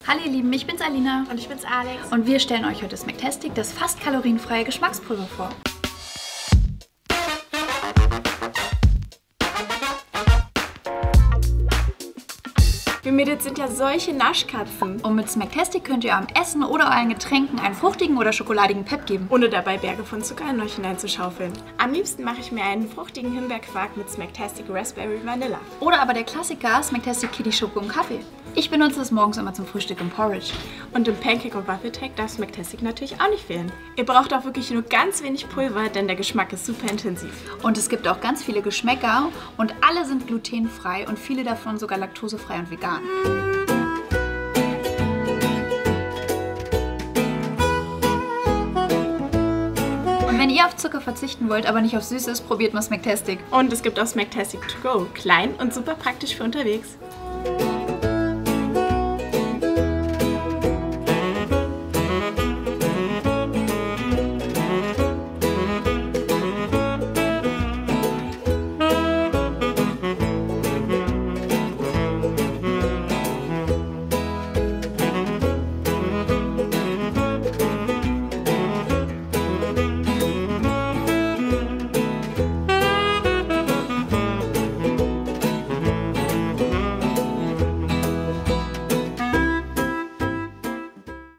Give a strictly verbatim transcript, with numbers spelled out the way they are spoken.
Hallo ihr Lieben, ich bin's Alina. Und ich bin's Alex. Und wir stellen euch heute Smacktastic, das fast kalorienfreie Geschmackspulver vor. Wir Mädels sind ja solche Naschkatzen. Und mit Smacktastic könnt ihr eurem Essen oder euren Getränken einen fruchtigen oder schokoladigen Pep geben. Ohne dabei Berge von Zucker in euch hineinzuschaufeln. Am liebsten mache ich mir einen fruchtigen Himbeerquark mit Smacktastic Raspberry Vanilla. Oder aber der Klassiker Smacktastic Kitty Schoko und Kaffee. Ich benutze es morgens immer zum Frühstück im Porridge. Und im Pancake- und Waffelteig darf Smacktastic natürlich auch nicht fehlen. Ihr braucht auch wirklich nur ganz wenig Pulver, denn der Geschmack ist super intensiv. Und es gibt auch ganz viele Geschmäcker und alle sind glutenfrei und viele davon sogar laktosefrei und vegan. Und wenn ihr auf Zucker verzichten wollt, aber nicht auf Süßes, probiert mal Smacktastic. Und es gibt auch Smacktastic to go. Klein und super praktisch für unterwegs.